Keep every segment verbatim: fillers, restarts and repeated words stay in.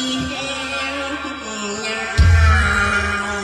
แหงยาว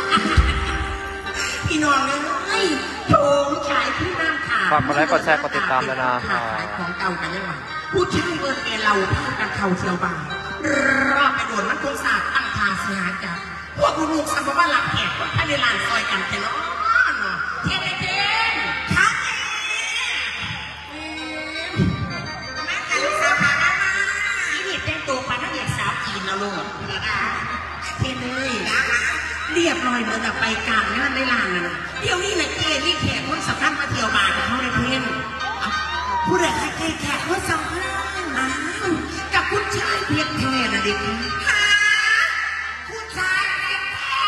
พี่น้องเลยโถงฉายที่น้ำขาฝากกดไลค์กดแชร์กดติดตามด้วยนะครับของเก่ากันยังไงผู้ชายเบิร์ดเอเราพากันเข่าเชียวบางรอบไปโดนมันคงสาดตั้งทางเสียจับพวกลูกสัมภาระหลับแขกคนภายในลานซอยกันแต่เนาะเทียนเทียนชักเองแม่กันลูกสาวมาแล้วมาอีนี่แต่งตัวปานนักเรียนสาวจีนนะลูกเทียนเลยเรียบร้อยเหมือนกับไปกลางงานในลานน่ะเดี๋ยวนี้นะเกนี่แขกคนสำคัญมาเที่ยวบาร์กับเขาในเทียนผู้ใดใครแขกแขกคนสำคัญกับคุณชายเพียงแค่น่ะเด็กฮะคุณชายเพียงแค่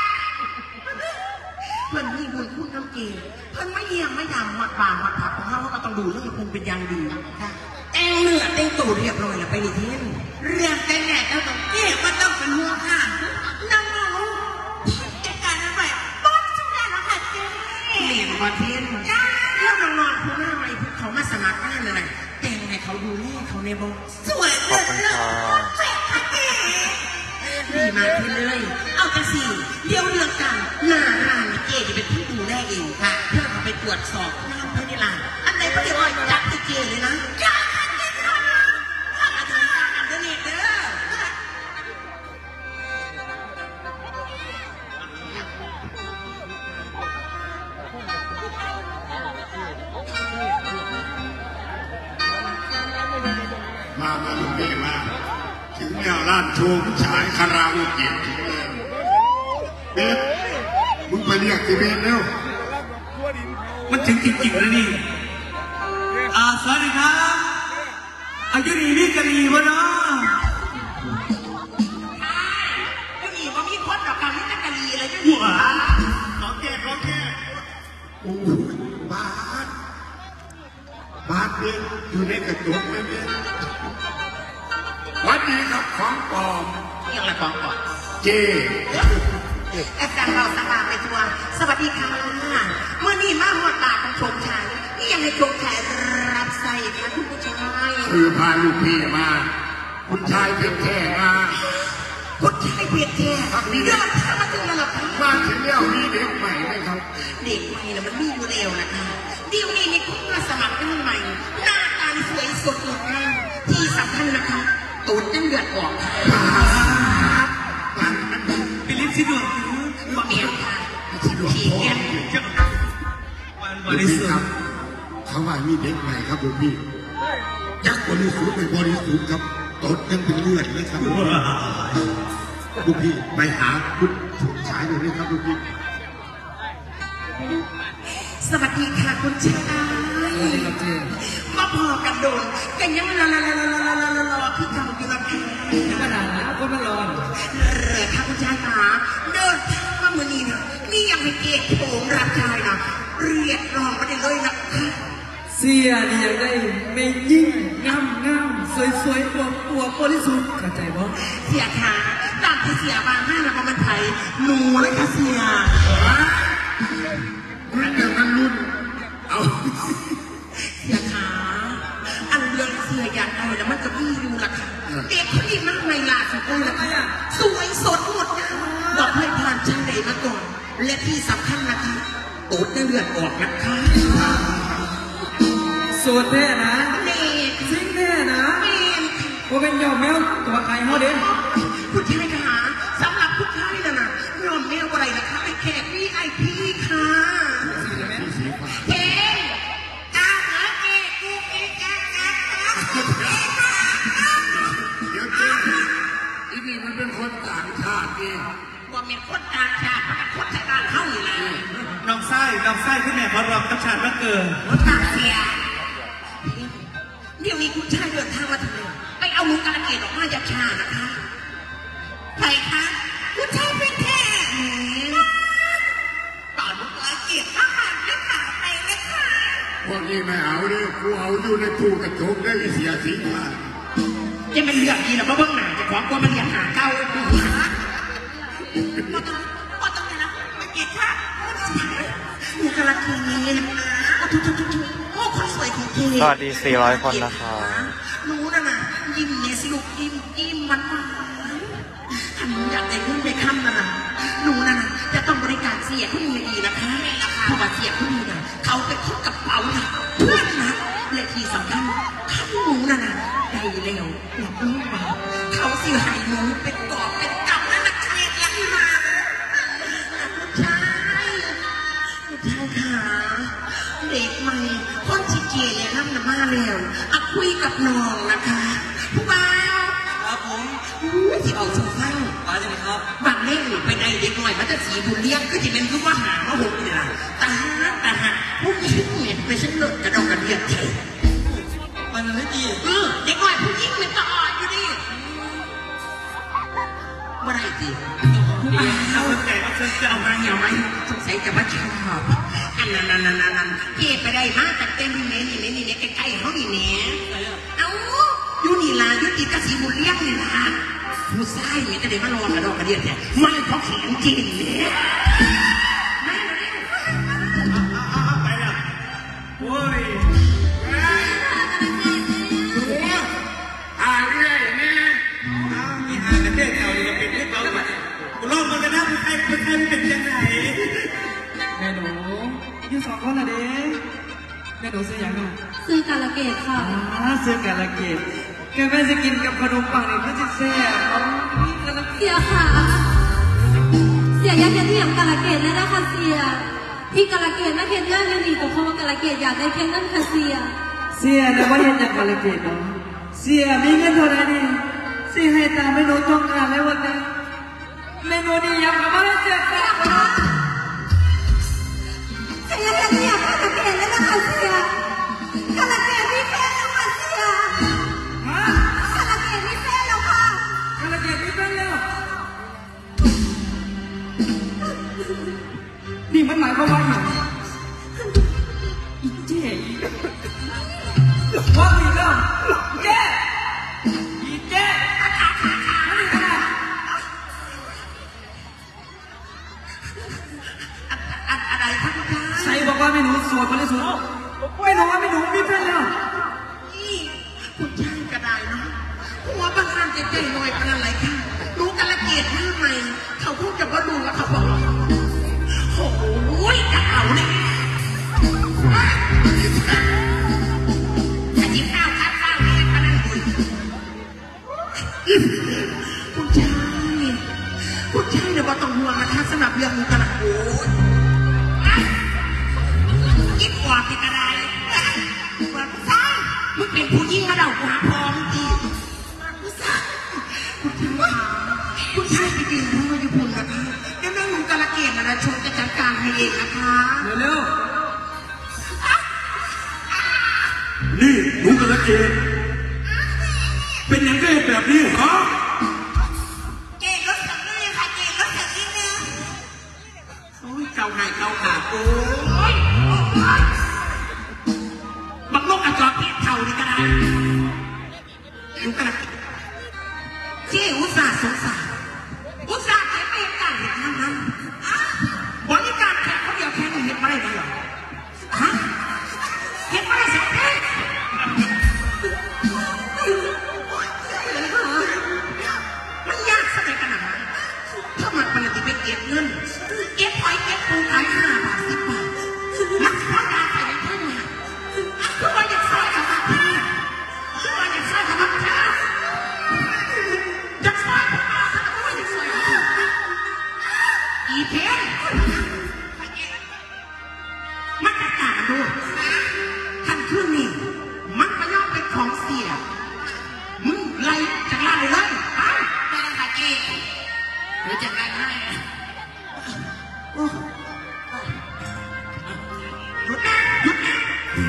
เพื่อนมีบุญคุณน้ำเกลือเพื่อนไม่เยี่ยมไม่ดำมัดบางมัดผักของเขาก็ต้องดูเรื่องคุณเป็นอย่างดีแต่งเนื้อแต่งตัวเรียบร้อยแล้วไปในเทียนเรียกแต่แหน่ก็ต้องเอ๊ะก็ต้องเป็นหัวค่ะน้องน้องจัดการอะไรบอสจัดการอะไรเจ๊เรียนบอสเทียนแล้วน้องนอนคุณหน้าอะไรเขามาสมัครงานอะไรแต่งให้เขาดูแลเขาในบอสวยเลิศเลิศดีมากขึ้นเลยเอาแต่สิเดี๋ยวเรื่องกันหน้าร้านเจ๊จะเป็นผู้ดูแลเองค่ะเพื่อเขาไปตรวจสอบงานภายในร้านอันไหนเขาเรียกว่าจัดเจ๊เลยนะจัดเจ๊ค่ะอาจารย์การอันเดอร์เน็ตเด้อมามาลุงเบมาถึงแนวร้านโชว์ฉายคาราโอเกะถึงแล้วเบสมึงไปเรียกสิเบสเร็วมันถึงจริงๆแล้วนี่อ่าสวัสดีครับอายุดีนี่กะลีวะเนาะก็มีว่ามีคนกับการที่จะกะลีเลยจะหัวขอแก้ขอแก้โอ้บาสบาสเบสอยู่ในกระจกไหมเบสวันนี้ครับของปลอมยังไรของปลอมเจอาจารย์เราสบายไปทัวร์สวัสดีค่ะเมื่อนี้มาหัวตาของชมชายนี่ยังให้ชมชายรับใส่ค่ะคุณผู้ชายคือพาลูกพี่มาคุณชายเพียงแค่มาคุณชายเพียงแค่เดินทางมาถึงแล้วหรอคะมาถึงแล้วมีเด็กใหม่ไหมครับเด็กใหม่นะมันมีอยู่เร็วนะคะเดี๋ยวนี้นี่คุณมาสมัครงานใหม่หน้าตาสวยสดงดงามที่สำคัญนะคะตูดยังเดือดออกค่ะเป็นลิปซิดวงบอกเมียค่ะขี่เงี้ยวันบริสุทธิ์เขาว่ามีเด็กใหม่ครับลูกพี่ยักษ์บริสุทธิ์ไม่บริสุทธิ์ครับตดยังเป็นเลือดเลยครับลูกพี่ไปหาคุณฉายเลยนะครับลูกพี่สวัสดีค่ะคุณชายมาพอกันโดนกันยังรอรอรอรอรอรอรอรอพี่ทำอยู่ละค่ะธรรมดาก็ไม่รอเออค่ะคุณชายค่ะเดินทางมาเมื่อนี้นะนี่ยังไม่เกตโผงรับชายนะเรียกร้องมาได้เลยนะคะเสียดียังได้ไม่ยิ่งงามงามสวยสวยอวบอวบบริสุทธิ์เข้าใจบ่เสียค่ะตามที่เสียบางหน้านะมันไทยหนูเลยค่ะเสียรุ่นเดียวกันรุ่นเอาเสียขาอันเรื่องเสียอยากได้แล้วมันจะมีอยู่ล่ะค่ะเด็กคนนี้มากในลาสุดเลยล่ะค่ะสวยสดหมดนะบอกให้ผ่านชั้นใดมาก่อนและที่สำคัญนะคะตูดเลือดออกนะคะสวดแท้นะเด็กจริงแท้นะว่าเป็นยอมแมวตัวไก่เขาเด่นคุณชายค่ะสำหรับคุณชายนะนะยอมแมวอะไรนะคะไอแขกวีไอพีค่ะเก่งจ้าเหรอเก่งกูเก่งจ้าจ้าเดี๋ยวเจ๊อีนี่มันเป็นคนต่างชาตินี่ว่าเป็นคนต่างชาติมันเป็นคนชาติเข้าอยู่แล้วน้องไส้น้องไส้ที่แม่พอรอกับชาติมาเกินต่างเสียเดี๋ยวนี้คุณชายเดินทางมาถึงเลยไปเอามุกการเกตออกมาจากชานะคะใครคะคุณชายเป็นแค่ต่อมุกการเกตอาหารและขาไปเลยค่ะพวกนี้ไม่เอาดิกูเอาอยู่ในตู้กระจกได้เสียสีมาจะเป็นเรื่องดีหรอเพราะเบื้องหน้าจะขอกลัวมันเรียนหาเก้าเลยคุณหาพอต้องพอต้องเลยนะไม่เกตค่ะมุกการเกตทุกทุกทุกโอ้คนสวยของเกตสวัสดีสี่ร้อยคนนะครับรู้นะนะยิ้มเนี่ยสิลูกยิ้มยิ้มมันมาอยากได้เงินไปค้ำนั่นน่ะหนูนั่นน่ะจะต้องบริการเสียผู้มีดีนะคะเพราะว่าเสียผู้มีน่ะเขาเป็นคนกระเป๋าหนักเพื่อนนะและที่สำคัญข้าหนูนั่นน่ะได้แล้วหลับลูกมาเขาสิให้หนูเป็นกอบเป็นกำนั่นน่ะเครียดยังมาผู้ชายผู้ชายขาเด็กใหม่คนจีเจเนี่ยนั่งน้ำมาแล้วอะคุยกับน้องนะคะผู้บ่าวครับผมที่เอาสูฟังมาใช่ไหมครับบางเล่นไปในเด็กหน่อยมันจะสีบุญเลี้ยงก็จะเป็นคือว่าหามาหกเนี่ยตาตาหาพวกนี้เนี่ยไม่ใช่เลิศกระดองกระเดียดเฉยมันอะไรดีเออเด็กหน่อยผู้หญิงมันก็อ่อนอยู่ดิเมื่อไรจีเอาแต่เอาเอามาเหี่ยวไหมสงสัยจะมาชอบอันนั้นนั่นนั่นนั่นเก็บไปได้มากแต่เต้นที่เน้นนี่เน้นนี่เน้นใกล้ๆเขานี่เน้นเอาอยู่นี่ล่ะอยู่ติดกระสีบุญเลี้ยงนี่ล่ะผู้ชายเนี่ยจะได้มาลองกระดอกกระเดียดเนี่ยไม่เพราะแข็งจริงเนี่ยไม่เลยไปแล้วโอ้ยอ่าเรื่อยเนี่ยมีอ่านกันเด็กเราเนี่ยเป็นเด็กเรากูลองมันกันนะผู้ชายผู้ชายเป็นยังไงแม่หนูอยู่สองคนละเด้แม่หนูซื้ออย่างน่ะซื้อกาลเกตค่ะอ่าซื้อกาลเกตแกแม่จะกินกับขนมปังเนี่ยก็จะแซ่บอ๋อนี่กาลเกตเสียค่ะเสียอยากจะเที่ยงกาลเกตเลยนะคะเสียที่กาลเกตไม่เพียงเรื่องยังมีแต่เพราะว่ากาลเกตอยากได้เพียงนั้นค่ะเสียเสียแต่ว่าเห็นจากกาลเกตเนาะเสียมีเงินเท่าไหร่นี่เสียให้ตามแม่หนูต้องการแล้ววันนี้แม่หนูนี่ยังกับว่าเสียค่ะเสียอยากจะเที่ยงกาลเกตเลยนะคะเสียกาลเกตมีแฟนแล้วค่ะเสียฮะกาลเกตมีแฟนแล้วค่ะกาลเกตมีแฟนแล้วนี่มันหมายความว่าอย่างอีเจ๊ว่ามีเรื่องเจ๊อีเจ๊นี่ไงอะไรครับคุณชายใส่บอกว่าไม่หนูสวยคนที่สุดไม่หนูว่าไม่หนูมีแฟนแล้วนี่คุณชายกระไดเนาะหัวบางครั้งจะใจลอยเป็นอะไรค่ะรู้กาลเกตหรือไม่เขาพูดกับว่าดูแล้วเขาบอกโอ้ยกระเอาเนี่ยจะยิ้มข้าวข้าวข้าวเนี่ยพนันบุญคุณชายคุณชายเนี่ยบอกต้องห่วงนะคะสำหรับเรื่องมูกระโอ้ยยิ้มกว่าที่กระไดเหมือนผู้ชายมึงเป็นผู้ยิ่งมาเดากูหาพอมึงดีผู้ชายคุณชายคุณชายไปยืนพูดอยู่พุ่นนะคะแล้วแม่หนูกาลเกตนะชมจะจัดการให้เองนะคะเร็วๆนี่หนูกาลเกตเป็นยังไงแบบนี้ฮะเกตรถสักนิดค่ะเกตรถสักนิดนึงโอ้ยเกาหายเกาขาโอ้ยบักนกกระจอกที่เท่านี่ก็ได้หนูกาลเกตเจ้อุตส่าห์สงสารอุตส่าห์เก็บไปการเห็นนั้นนั้นบริการแค่เขาเดียวแค่นี้เห็นไม่ได้เลยหรอฮะเห็นไม่ได้สักทีมันยากสักขนาดไหนถ้ามันปฏิไปเก็บเงินเก็บหอยเก็บปูขายห้าบาทสิบบาทนักพ่อดาใส่ในเท่าไหร่ทุกวันอยากใส่กับมันทุกวันอยากใส่กับมันจ้าอยากใส่กับมันทุกวันอยากใส่กับมันอีเพนมันจะกล้าดูทันคืนนี้มันก็ย่อมเป็นของเสียมึงไล่จากร้านเลยเลยอ้าวได้แล้วค่ะเจ๊เดี๋ยวจัดการให้หยุดนะหยุดนะ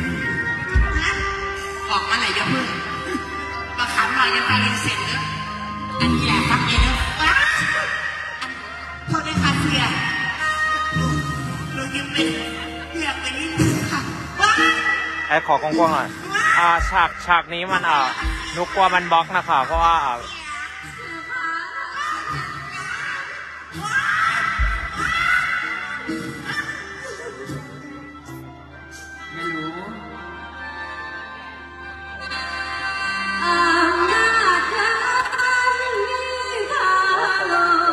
ออกมาไหนอย่าพึ่งมาขันหน่อยยังไปเรียนเสร็จเนอะอันนี้แหละครับเองเนอะโทษด้วยค่ะเสียเรายังเป็นอยากไปนิดนึงค่ะไอ้ขอกว้างๆหน่อยอ่าฉากฉากนี้มันอ่านุกกลัวมันบล็อกนะคะเพราะว่าไม่รู้อำนาจนั้นมีค่าลง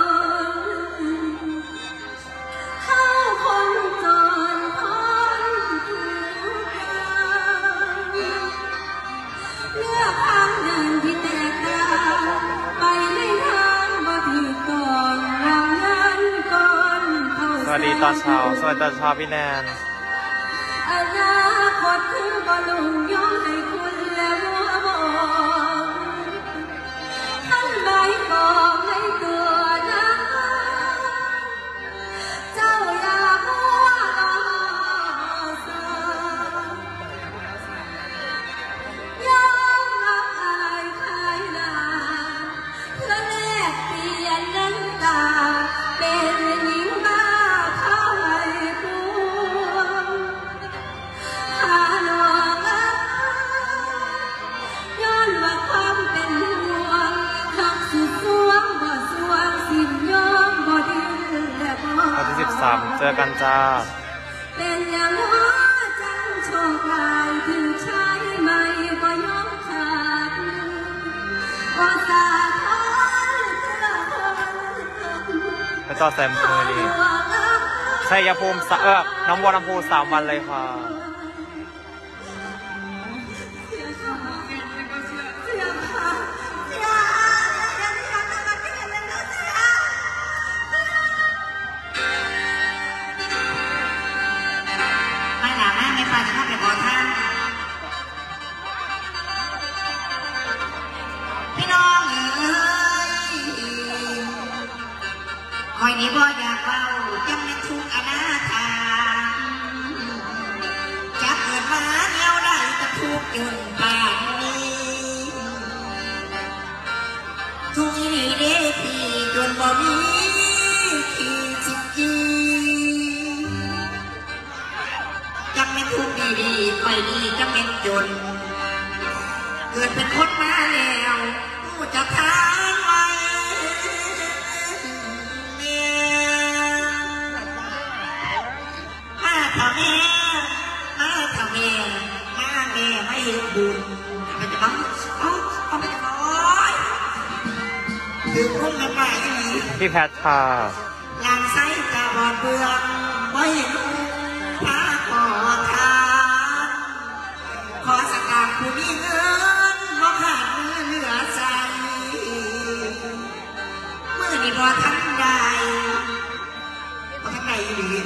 ดีตอนเช้าสวัสดีตอนเช้าพี่แนนอนาคตคือบอลลุงย้อนให้คุณและมัวมองท่านใบบอกในตัวนะเจ้าอย่ามัวรอสายอมรับอายขายหน้าเพื่อแลกเปลี่ยนน้ำตาเป็นหญิงบ้าเข้าให้ปวงหาหลอกย้อนว่าความเป็นห่วงหักสุดสวงบ่สวงสิ้นยอมบ่ดิ้นและบ่วันที่สิบสามเจอกันจ้าเป็นอย่างหัวจังโชคร้ายถึงชายไม่บ่ยอมขาดว่าสาทอนเพื่อคนพระเจ้าแซมมือดีชัยภูมิสะเออน้องบัวลำพูสามวันเลยค่ะไม่หนาแม่ไม่ปาจะเข้าไปขอท่านพี่น้องเอ๋ยคอยนี้บ่อยากเฝ้าจำเป็นทุกอนาถาจะเกิดมาเดียวได้จะทุกข์จนป่านนี้ทุกนี้เด้พี่จนบ่มีที่จิตจีจำเป็นทุกข์ดีๆไปดีจำเป็นจนเกิดเป็นคนมาแล้วผู้จะทางไว้มาทำแม่มาทำแม่มาแม่ไม่เห็นบุญเป็นจะบ้าเอาเอาไปจะน้อยถึงพุ่งกันไปอีกพี่แพทค่ะลานไส้กะบอดเบืองไม่รู้พระขอทานขอสกาผู้มีเงินบ่ขาดมือเหลือใจเมื่อนี้บ่ทันใดบ่ทันใดอีหลี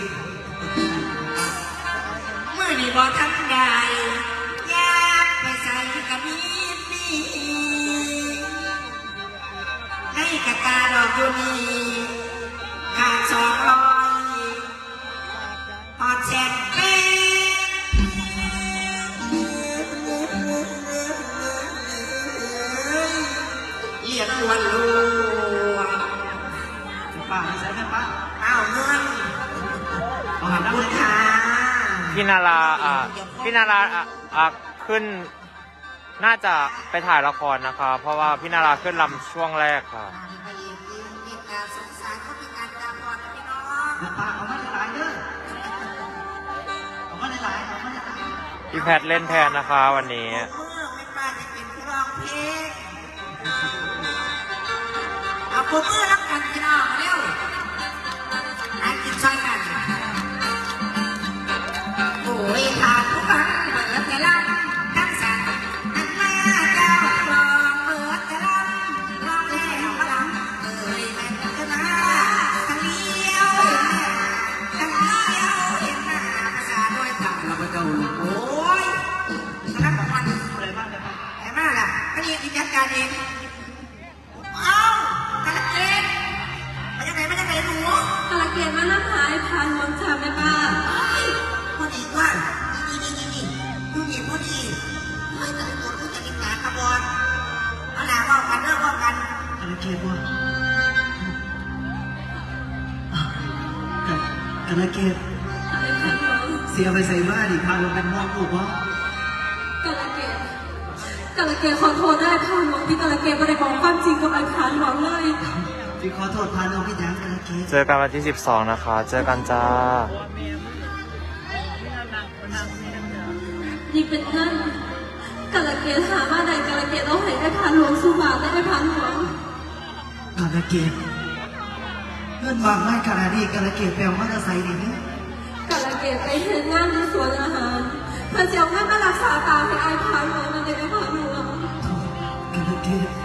เมื่อนี้บ่ทันใดอยากไปใส่กะมีนี่ให้กะตาดอกอยู่นี่ขาดสองร้อยพอแชนเป้เรียกลวนลวงป้าไม่ใช่แม่ป้าเอาเงินเอาหันขอบน้ำคุเลณยค่ะพี่นาราอ่าพี่นาราอ่ะอ่ะขึ้น น่าจะไปถ่ายละครนะคะ เพราะว่าพี่นาราขึ้นลำช่วงแรกค่ะไปยืมยืมเมตตาสงสารเขาเป็นการตาบอดพี่น้องแม่ป้าเอามาหลายๆเด้อเอามาหลายๆเอามาหลายพี่แพทเล่นแทนนะคะวันนี้เมื่อไม่ป้าจะเป็นผู้ร้องเพลงเอาปุ๊บเมื่อรับกันพี่น้องเร็วนั่งกินช่วยกันโอ้ยทานทุกครั้งเปิดแต่ลำทั้งสั่นอันมาเจ้าลองเปิดแต่ลำลองแล้วมาลำเอ้ยแม่จะมาทั้งเลี้ยวเห็นหน้าทั้งเลี้ยวเห็นหน้าภาษาด้วยตาๆเราไปเจ้าลูกโอ้ยคณะของมันอะไรบ้างเนี่ยป้าไอ้มาล่ะก็เรียนจัดการเองเอ้ากระเกตมาจากไหนมาจากไหนหนูกระเกียดมานั่งหายผ่านหลวงชาแม่ป้าพอดีว่านี่นี่นี่นี่ดูนี่พอดีเฮ้ยแต่ละคนก็จะมีการขบวนเอาหนาว่ากันเรื่องว่ากันกระเกียบวะกระเกียบเสียไปใส่บ้านอีกพาลงเป็นมองลูกวะกระเกียดกระเกียดขอโทษได้ผ่านหลวงที่กระเกียดไม่ได้บอกความจริงกับไอ้ผ่านหลวงเลยพี่ขอโทษพาน้องพี่ยังกระเกียบเจอกันวันที่สิบสองนะคะ เจอกันจ้านี่เป็นเงินกระเกียดหามาได้กระเกียดเอาให้ไอ้ผ่านหลวงสุบาได้ไอ้ผ่านหลวงกระเกียบเพื่อนวางไม้ขนาดนี้กระเกียบแปลว่าจะใส่ดีเนี่ยกระเกียดไปเห็นงานในสวนอาหารเพื่อจะเอาเงินมารักษาตาให้ไอ้ผ่านหลวงนั่นเองไอ้ผ่านหลวงกระเกียบ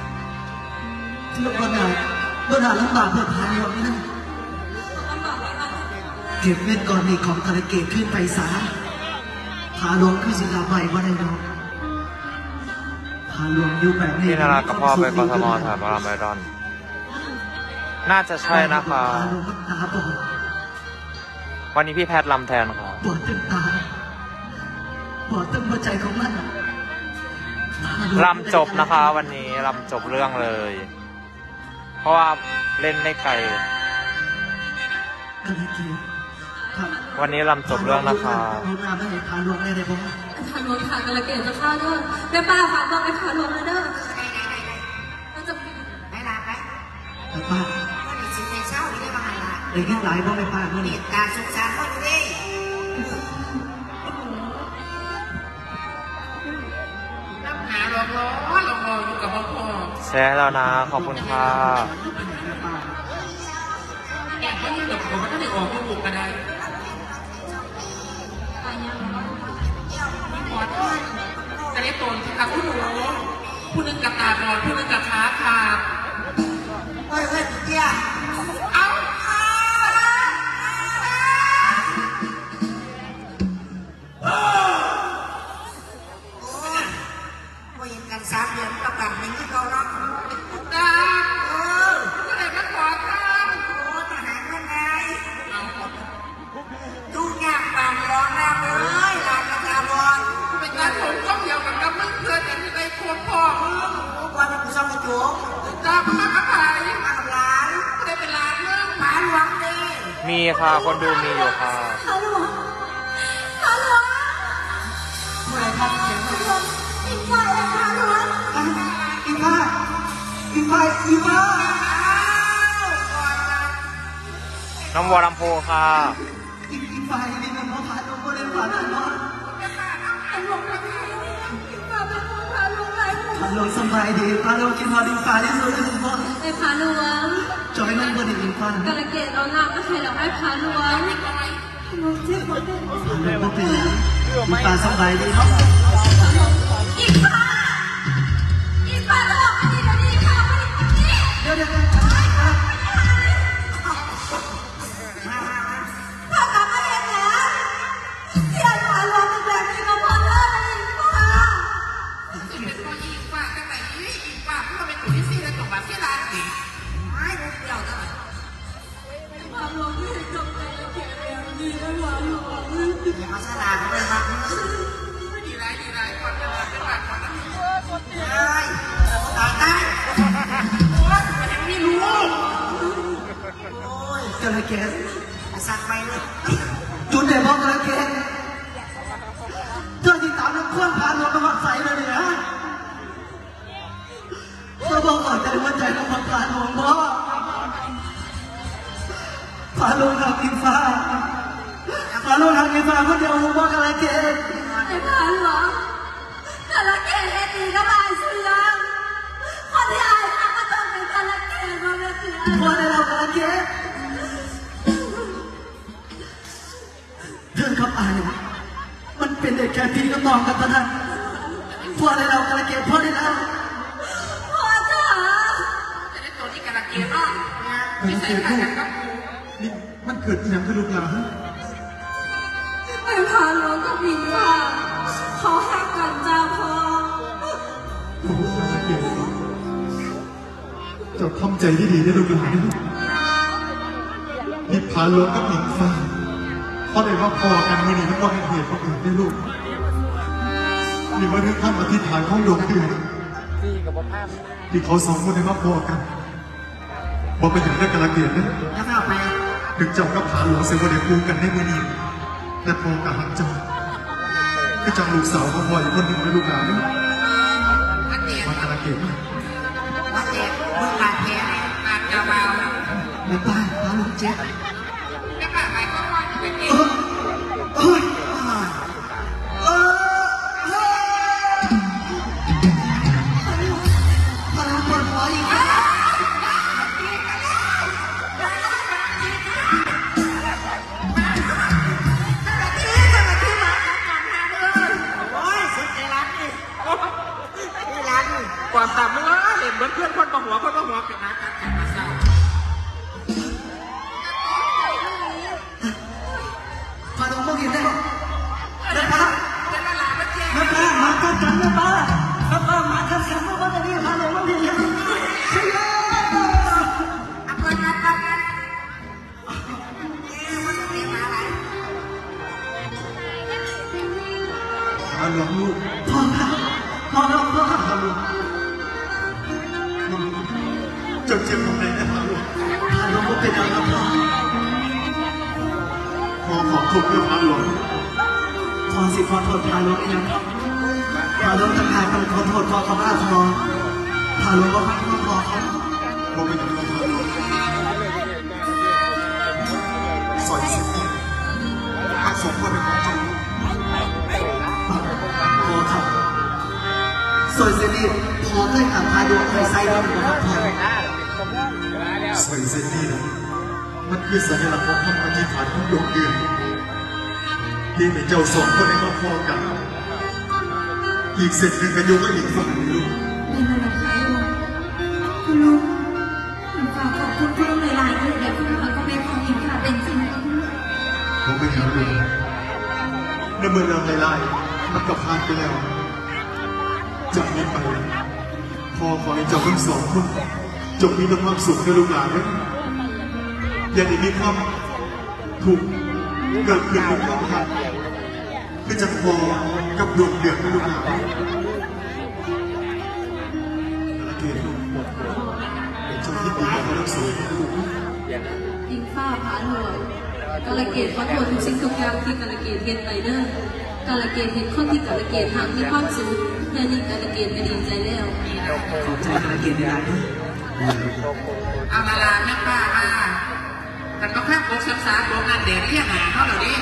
เรื่องปัญหาปัญหาลำบากเพื่อพาน้องนี่นะลำบากอะไรเก็บเม็ดก่อนนี่ของกระเกตขึ้นไปสาพาหลวงคือศิลาใบว่าได้ดอกพาหลวงอยู่แบบนี้พี่นารากับพ่อไปกทมถามราไมดอน น่าจะใช่นะคะพาหลวงตาบอดวันนี้พี่แพทย์ลำแทนครับปวดตึงตาปวดตึงหัวใจของมันลำจบนะคะ วันนี้ลำจบเรื่องเลย เพราะว่าเล่นได้ไกลกระเกตครับวันนี้ลำจบเรื่องนะคะหลวงนาไม่ให้พาหลวงได้เลยผมพาหลวงค่ะกระเกดจะฆ่าเด้อแม่ป้าฝากบอกไปพาหลวงนะเด้อเราจะไปลาไปแต่ป้าก็ได้ชิมในเช้าไม่ได้มาหันละเด็กยังหลายบ่ไม่ป้านี่เด็นี่กการสุขสันต์คนดีน้ำหาหลอกล้อหลอกล้ออยู่กับพ่อพ่อแชร์แล้วนะ ขอบคุณค่ะแกะเขาอยู่กับผมก็ได้ออกลูกกันได้ขอโทษจะได้ตนที่กับผู้หนูผู้นึงกับตาบอดผู้นึงกับขาขาดเฮ้ยเฮ้ยเตี้ยเอ้าพอเห็นกันสามเดือนก็กลับเป็นที่เขาเนาะตาเออก็เลยมาขอทานโอ้ทหารเมื่อไงทุกอย่างปานร้องแล้วเลยหลานกระตาบอลเป็นการผมก็เดียวกับกับมึงเพื่อนกันที่ได้โคตรพ่อมึงโอ้บอลเป็นผู้ชมกระจุกตาพระกระไผ่มากับหลานก็ได้เป็นหลานมึงหมาหลวงดีมีค่ะ คนดูมีอยู่ค่ะพาหลวงพาหลวงเมื่อไรครับเสียงพาหลวงอีกฝ่ายเลยพาหลวงอีป้าอีป้าอีป้าน้องวอลำโพค่ะอีอีป้านี่เป็นพ่อพาหลวงก็ได้ผ่านแล้วพาหลวงพาหลวงอีกฝ่ายเป็นพาหลวงไรหมดพาหลวงสบายดีพาหลวงกินพอดีป้าที่สุดเลยพ่อไอ้พาหลวงจอยน้องบนอีกป้ากระเกดเอาน้ำมาให้เราให้พาหลวงหนูเจ็บปวดเลยพาหลวงก็เป็นอีป้าสบายดีเนาะอีกฝ่ายอีกฝ่ายเราอันนี้เดี๋ยวนี้ค่ะอันนี้เดี๋ยวเดี๋ยวพ่อกลับมาเห็นแล้วเสียพาหลวงเป็นแบบนี้ก็พอเลิกแล้วนี่พ่อเป็นตัวยิงว่ากันไหนยิงว่าเพื่อเป็นตัวที่สี่และตัวแบบที่ร้านสิไม่รู้เปล่าเท่าไหร่พาหลวงไม่เห็นจบใจแล้วเขียนแบบนี้นะพาหลวงอย่ามาสลาดเลยมาเฮ้ยดีไรดีไรก่อนจะมาเป็นหลักก่อนนะตายตายยังไม่รู้โอ้ยกระเกศสักไปเลยจุดเด่นพ่อกระเกศเจ้าที่ตามนักเครื่องพาหลวงมาหักใส่เลยเนี่ยพ่อบอกก่อนใจว่าใจต้องมาพาหลวงพ่อพาหลวงทำกินฟ้าพาหลวงทำกินฟ้าคนเดียวพ่อกระเกศไอ้พาหลวงกระเกดเอ็ดดีก็ลายเสือคนที่อายค่ะก็ต้องเป็นกระเกดมาเป็นเสือพ่อได้เรากระเกศเรื่องครับอายมันเป็นเด็กแค่พี่ก็มองกันตอนนั้นพ่อได้เรากระเกศพ่อได้เราพ่อจ๋าจะได้ตัวที่กระเกียร์เนาะไม่ใช่ใครกันกับกูนี่มันเกิดอย่างขึ้นลูกหลานไอ้พาหลวงก็มีว่าเขาหักกันจ้าพ่อเจ้าทำใจดีๆได้ลูกหลานนี่พาหลวงกับหญิงฟ้าเพราะได้ว่าพอกันมื่อนี้มันก็เป็นเหตุของอื่นได้ลูกนี่ว่าเรื่องคำอธิษฐานของดวงเดือนที่เขาสองคนได้มาพอกันบอกเป็นอย่างได้กระเกียดนะแล้วก็ไปถึงเจ้ากับพาหลวงเสวเดคูกันในมื่อนี้แต่พอกับหักเจ้าก็จังลูกสาวเขาพออีกคนหนึ่งในลูกหลานนี่อันเดียมันกระเกียดมากวัดเจ็บมึงบาดแผลเนี่ยอาจจะเบาแม่ป้าพาหลวงเจ็บไม่ป่าหมายก็ว่าเป็นเองเฮ้ยเออพาหลวงปวดหัวอีกโอ้ยสุดใจรักนี่นี่รักนี่กว่าสามมื้อเห็นเหมือนเพื่อนคนมาหัวคนมาหัวเป็นนักการแข่งมาสาวพจ้าเจ็บตรงไหนได้พาหลวงพาหลวงก็เป็นอะไรครับพ่อพอขอบคุณด้วยพาหลวงพอสิขอโทษพาหลวงยังครับพาหลวงต่างหากต้องขอโทษขอขมาพอพาหลวงก็พักพอพอเขาผมไม่ต้องรอพาหลวงสอยสิบปีทั้งสองคนเป็นของเจ้าพอครับสวยเสด็จพอเคยขับพาหลวงไปไซด์ด้วยนะครับพอสอยเส้นนี้นะมันคือสัญลักษณ์ของคำอธิษฐานของดวงเดือนที่เป็นเจ้าสองคนในครอบครัวกันอีกเส้นหนึ่งก็อยู่กับอีกฝั่งหนึ่งลูกเป็นอะไรคะคุณลุงคุณฝากขอบคุณคุณลุงหลายๆเลยและคุณลุงก็เป็นของอินค่ะเป็นจริงผมไม่ถามลุงในเมื่อเรื่องไล่ๆมันก็ผ่านไปแล้วจากนี้ไปพ่อขอให้เจ้าทั้งสองคนจงมีแต่ความสุขในลูกหลานนะอย่าได้มีความถูกข์เกิดขึ้นในความหักคือจะพอกับดวงเดือดในลูกหลานโอเคลูกเจ้าคิดดีกับเขาทั้งสองลูกอิงฟ้าผาหลวงกาลเกตขอโทษทุกสิ่งทุกอย่างที่กาลเกตเห็นไปเด้อกาลเกตเห็นคนที่กาลเกตทางที่ความสุขแค่นี้กาลเกตก็ดีใจแล้วขอบใจกระเกียรตินะเอาละลาแม่ป้ามาแต่ก็แค่ปกศึกษาโรงงานเด็กเรียกหาเขาเหล่านี้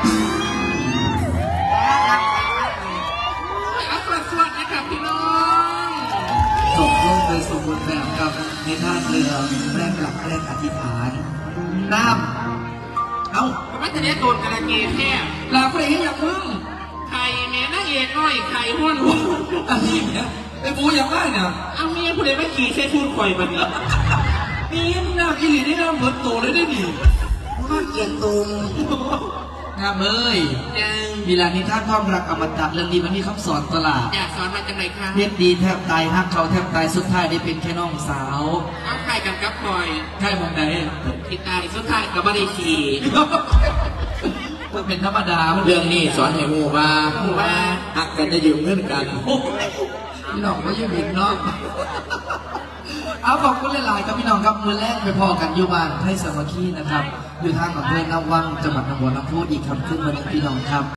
เอาส่วนส่วนนะครับพี่น้องจบลงโดยสมบูรณ์แบบกับในท่าเรือแรกหลักแรกอธิษฐานน้ำเอ้าไม่จะได้โดนกระเกตแค่ลาไปให้อย่างมึงไข่แม่นางเอกน้อยไข่ห้วนหัวอันนี้เนี่ยไอ้บูอย่างไรเนี่ยเอาเมียผู้ใดไม่ขี่ใช้พูดข่อยบันนี้นี่หน้ากิริได้หน้าเหมือนโตเลยได้ดิข้าเกียรติตุงงามเอ้ยยังมีลานิท่านความรักอมตะเรื่องนี้มันมีคำสอนตลาดอยากสอนมาจากไหนคะเฮ็ดดีแทบตายฮักเขาแทบตายสุดท้ายได้เป็นแค่น้องสาวเอาไข่กันกับข่อยใช่มองใดที่ตายสุดท้ายก็ไม่ได้ขี่มันเป็นธรรมดามันเรื่องนี้สอนให้หมู่ว่าหมู่ว่าหักกันจะยืมเงินกันพี่น้องก็ยังเห็นเนาะเอาขอบคุณหลายๆครับพี่น้องครับมือแรกไปพอกันอยู่บ้านไทยสามัคคีนะครับอยู่ทางอำเภอนาวังจังหวัดหนองบัวลำพูอีกคำขึ้นมาหนึ่งพี่น้องครับ